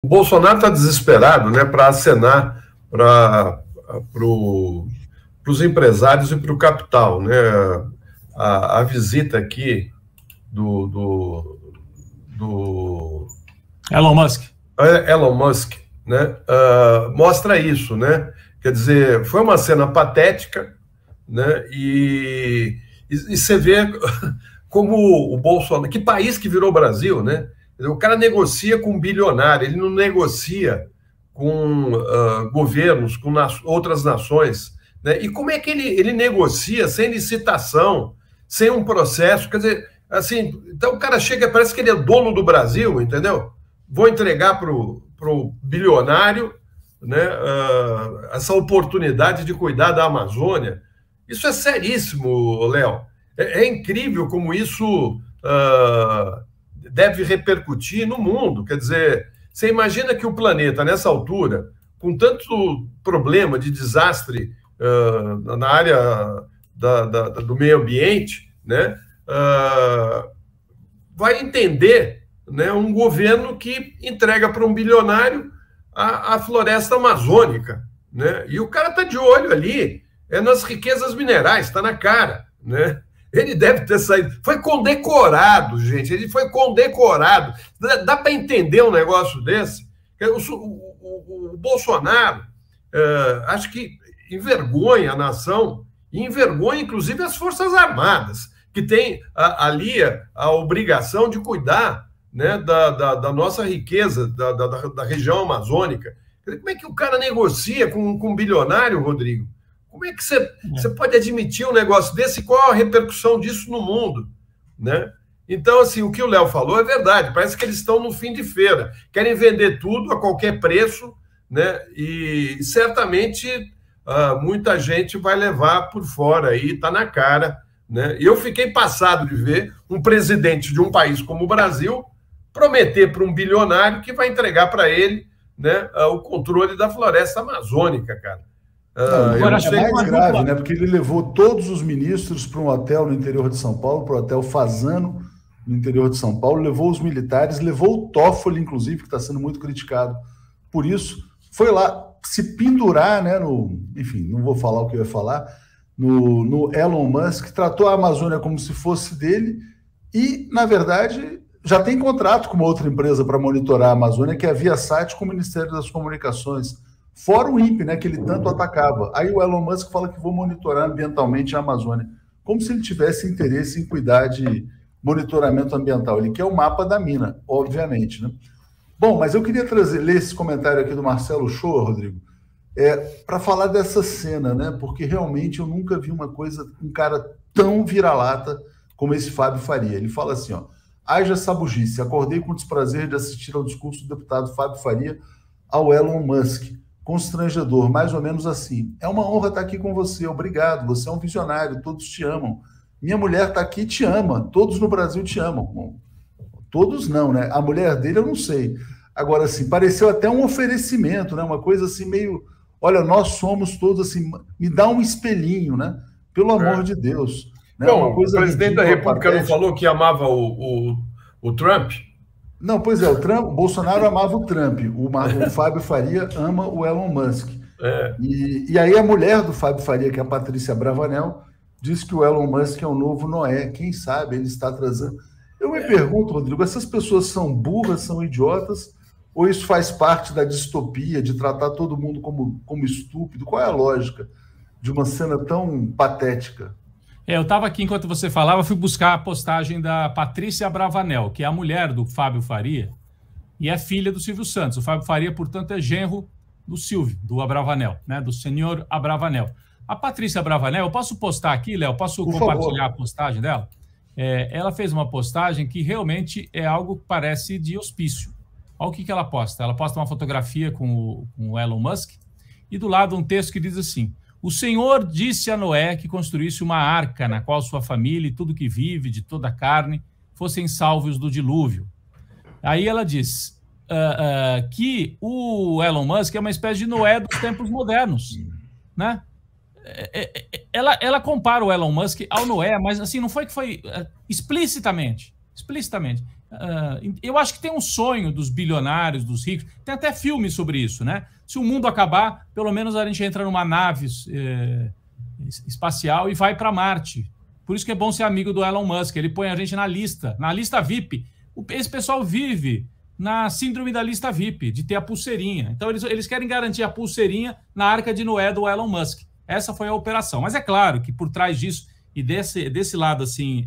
Bolsonaro está desesperado, né, para acenar para os empresários e para o capital, né? A visita aqui do Elon Musk. Elon Musk, né? Mostra isso, né? Quer dizer, foi uma cena patética, né? E você vê como o Bolsonaro, que país que virou Brasil, né? O cara negocia com um bilionário, ele não negocia com governos, com outras nações, né? E como é que ele negocia sem licitação, sem um processo? Quer dizer, assim, então o cara chega, parece que ele é dono do Brasil, entendeu? Vou entregar para o bilionário, né, essa oportunidade de cuidar da Amazônia. Isso é seríssimo, Léo. É incrível como isso deve repercutir no mundo. Quer dizer, você imagina que o planeta, nessa altura, com tanto problema de desastre na área do meio ambiente, né, vai entender, né, um governo que entrega para um bilionário a floresta amazônica, né? E o cara está de olho ali, nas riquezas minerais, está na cara, né? Ele deve ter saído. Foi condecorado, gente. Ele foi condecorado. Dá para entender um negócio desse? O Bolsonaro, acho que envergonha a nação e envergonha, inclusive, as Forças Armadas, que têm ali a obrigação de cuidar, né, da nossa riqueza, da região amazônica. Como é que o cara negocia com um bilionário, Rodrigo? Como é que você pode admitir um negócio desse? Qual a repercussão disso no mundo, né? Então, assim, o que o Léo falou é verdade. Parece que eles estão no fim de feira. Querem vender tudo a qualquer preço, né? E certamente muita gente vai levar por fora aí, está na cara, né? Eu fiquei passado de ver um presidente de um país como o Brasil prometer para um bilionário que vai entregar para ele, né, o controle da floresta amazônica, cara. Agora, é mais grave, né? Porque ele levou todos os ministros para um hotel no interior de São Paulo, para o Hotel Fasano, no interior de São Paulo, levou os militares, levou o Toffoli, inclusive, que está sendo muito criticado por isso, foi lá se pendurar, né? Enfim, não vou falar o que eu ia falar, no Elon Musk, tratou a Amazônia como se fosse dele e, na verdade, já tem contrato com uma outra empresa para monitorar a Amazônia, que é a Viasat, com o Ministério das Comunicações. Fora o INPE, né, que ele tanto atacava. Aí o Elon Musk fala que vou monitorar ambientalmente a Amazônia. Como se ele tivesse interesse em cuidar de monitoramento ambiental. Ele quer o mapa da mina, obviamente, né? Bom, mas eu queria ler esse comentário aqui do Marcelo Shoa, Rodrigo, para falar dessa cena, né? Porque realmente eu nunca vi um cara tão vira-lata como esse Fábio Faria. Ele fala assim, ó: haja sabugice, acordei com o desprazer de assistir ao discurso do deputado Fábio Faria ao Elon Musk. Constrangedor, mais ou menos assim. É uma honra estar aqui com você, obrigado, você é um visionário, todos te amam. Minha mulher está aqui e te ama, todos no Brasil te amam. Bom, todos não, né? A mulher dele eu não sei. Agora, assim, pareceu até um oferecimento, né? Uma coisa assim meio, olha, nós somos todos assim, me dá um espelhinho, né? Pelo amor de Deus. Né? Bom, uma coisa o presidente da República não falou que amava o Trump? Não, pois é, o Bolsonaro amava o Trump, o Fábio Faria ama o Elon Musk. E aí a mulher do Fábio Faria, que é a Patrícia Bravanel, diz que o Elon Musk é o novo Noé, quem sabe ele está trazendo... Eu me pergunto, Rodrigo, essas pessoas são burras, são idiotas, ou isso faz parte da distopia, de tratar todo mundo como estúpido? Qual é a lógica de uma cena tão patética? Eu estava aqui enquanto você falava, fui buscar a postagem da Patrícia Bravanel, que é a mulher do Fábio Faria e é filha do Silvio Santos. O Fábio Faria, portanto, é genro do Silvio, do Abravanel, né? Do senhor Abravanel. A Patrícia Bravanel, eu posso postar aqui, Léo? Posso compartilhar a postagem dela? Ela fez uma postagem que realmente é algo que parece de hospício. Olha o que ela posta. Ela posta uma fotografia com o Elon Musk e do lado um texto que diz assim: o Senhor disse a Noé que construísse uma arca na qual sua família e tudo que vive, de toda a carne, fossem salvos do dilúvio. Aí ela diz que o Elon Musk é uma espécie de Noé dos tempos modernos, né? Ela compara o Elon Musk ao Noé, mas assim, não foi que foi explicitamente. Eu acho que tem um sonho dos bilionários, dos ricos, tem até filme sobre isso, né? Se o mundo acabar, pelo menos a gente entra numa nave espacial e vai para Marte. Por isso que é bom ser amigo do Elon Musk, ele põe a gente na lista VIP. Esse pessoal vive na síndrome da lista VIP, de ter a pulseirinha. Então eles querem garantir a pulseirinha na Arca de Noé do Elon Musk. Essa foi a operação. Mas é claro que por trás disso, e desse lado assim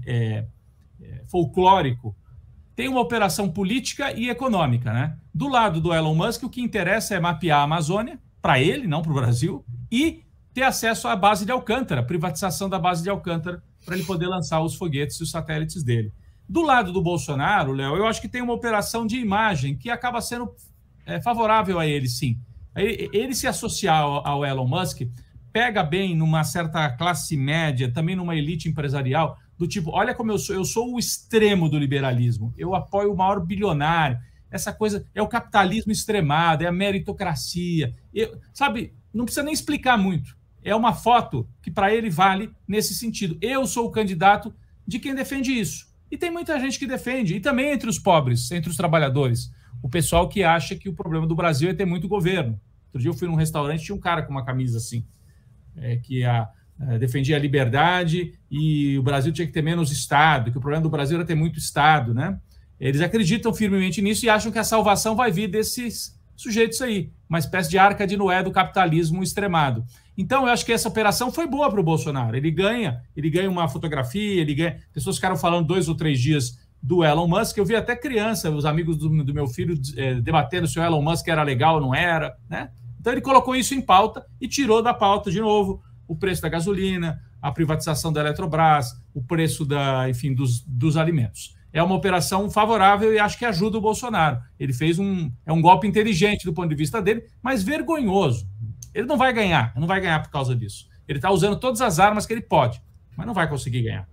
folclórico, tem uma operação política e econômica, né? Do lado do Elon Musk, o que interessa é mapear a Amazônia, para ele, não para o Brasil, e ter acesso à base de Alcântara, privatização da base de Alcântara, para ele poder lançar os foguetes e os satélites dele. Do lado do Bolsonaro, Léo, eu acho que tem uma operação de imagem que acaba sendo favorável a ele, sim. Ele se associar ao Elon Musk pega bem numa certa classe média, também numa elite empresarial, do tipo, olha como eu sou o extremo do liberalismo, eu apoio o maior bilionário, essa coisa é o capitalismo extremado, é a meritocracia, sabe, não precisa nem explicar muito, é uma foto que para ele vale nesse sentido, eu sou o candidato de quem defende isso, e tem muita gente que defende, e também entre os pobres, entre os trabalhadores, o pessoal que acha que o problema do Brasil é ter muito governo. Outro dia eu fui num restaurante, tinha um cara com uma camisa assim, que defendia a liberdade e o Brasil tinha que ter menos Estado, que o problema do Brasil era ter muito Estado, né? Eles acreditam firmemente nisso e acham que a salvação vai vir desses sujeitos aí, uma espécie de Arca de Noé do capitalismo extremado. Então, eu acho que essa operação foi boa para o Bolsonaro. Ele ganha uma fotografia, pessoas ficaram falando 2 ou 3 dias do Elon Musk. Eu vi até criança, os amigos do meu filho debatendo se o Elon Musk era legal ou não era, né? Então, ele colocou isso em pauta e tirou da pauta, de novo, o preço da gasolina, a privatização da Eletrobras, o preço dos alimentos. É uma operação favorável e acho que ajuda o Bolsonaro. Ele fez um golpe inteligente do ponto de vista dele, mas vergonhoso. Ele não vai ganhar por causa disso. Ele está usando todas as armas que ele pode, mas não vai conseguir ganhar.